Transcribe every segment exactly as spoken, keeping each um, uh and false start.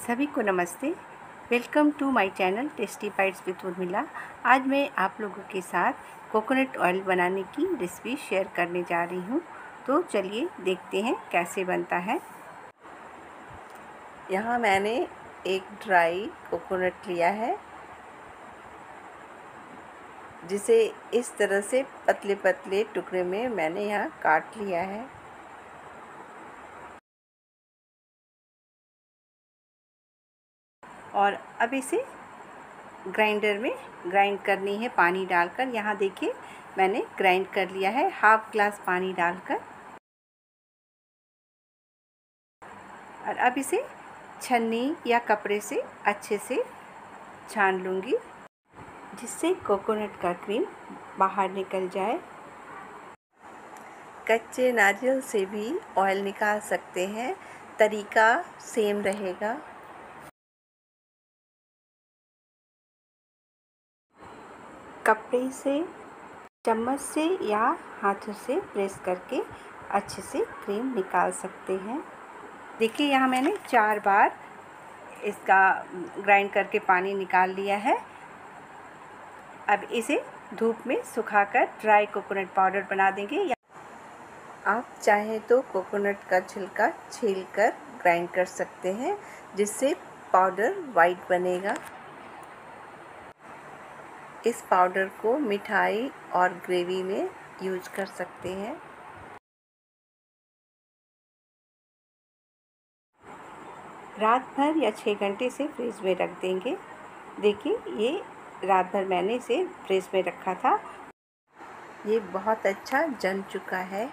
सभी को नमस्ते। Welcome to my channel Tasty Bites with Urmila. आज मैं आप लोगों के साथ कोकोनट ऑयल बनाने की रेसिपी शेयर करने जा रही हूँ। तो चलिए देखते हैं कैसे बनता है। यहाँ मैंने एक ड्राई कोकोनट लिया है, जिसे इस तरह से पतले पतले टुकड़े में मैंने यहाँ काट लिया है। और अब इसे ग्राइंडर में ग्राइंड करनी है पानी डालकर। यहाँ देखिए मैंने ग्राइंड कर लिया है हाफ ग्लास पानी डालकर। और अब इसे छन्नी या कपड़े से अच्छे से छान लूँगी, जिससे कोकोनट का क्रीम बाहर निकल जाए। कच्चे नारियल से भी ऑयल निकाल सकते हैं, तरीका सेम रहेगा। कपड़े से, चम्मच से या हाथों से प्रेस करके अच्छे से क्रीम निकाल सकते हैं। देखिए यहाँ मैंने चार बार इसका ग्राइंड करके पानी निकाल लिया है। अब इसे धूप में सुखाकर ड्राई कोकोनट पाउडर बना देंगे। या आप चाहें तो कोकोनट का छिलका छीलकर ग्राइंड कर सकते हैं, जिससे पाउडर वाइट बनेगा। इस पाउडर को मिठाई और ग्रेवी में यूज कर सकते हैं। रात भर या छः घंटे से फ्रिज में रख देंगे। देखिए ये रात भर मैंने इसे फ्रिज में रखा था। ये बहुत अच्छा जम चुका है।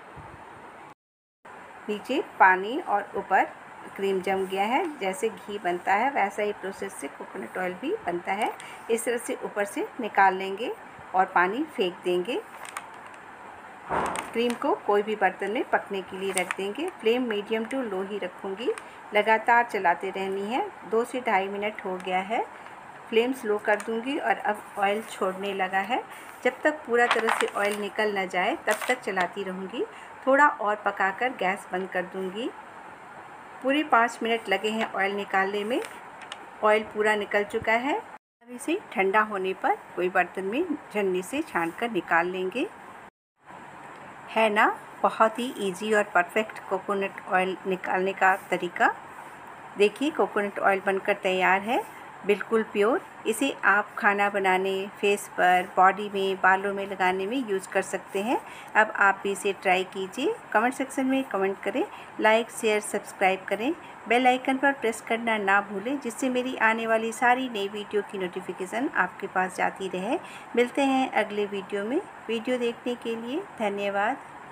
नीचे पानी और ऊपर क्रीम जम गया है। जैसे घी बनता है वैसा ही प्रोसेस से कोकोनट ऑयल भी बनता है। इस तरह से ऊपर से निकाल लेंगे और पानी फेंक देंगे। क्रीम को कोई भी बर्तन में पकने के लिए रख देंगे। फ्लेम मीडियम टू लो ही रखूँगी। लगातार चलाते रहनी है। दो से ढाई मिनट हो गया है। फ्लेम स्लो कर दूँगी और अब ऑयल छोड़ने लगा है। जब तक पूरा तरह से ऑयल निकल न जाए तब तक चलाती रहूँगी। थोड़ा और पकाकर गैस बंद कर दूँगी। पूरे पाँच मिनट लगे हैं ऑयल निकालने में। ऑयल पूरा निकल चुका है। अब इसे ठंडा होने पर कोई बर्तन में छन्नी से छानकर निकाल लेंगे। है ना बहुत ही इजी और परफेक्ट कोकोनट ऑयल निकालने का तरीका। देखिए कोकोनट ऑयल बनकर तैयार है, बिल्कुल प्योर। इसे आप खाना बनाने, फेस पर, बॉडी में, बालों में लगाने में यूज़ कर सकते हैं। अब आप भी इसे ट्राई कीजिए। कमेंट सेक्शन में कमेंट करें, लाइक शेयर सब्सक्राइब करें। बेल आइकन पर प्रेस करना ना भूलें, जिससे मेरी आने वाली सारी नई वीडियो की नोटिफिकेशन आपके पास जाती रहे। मिलते हैं अगले वीडियो में। वीडियो देखने के लिए धन्यवाद।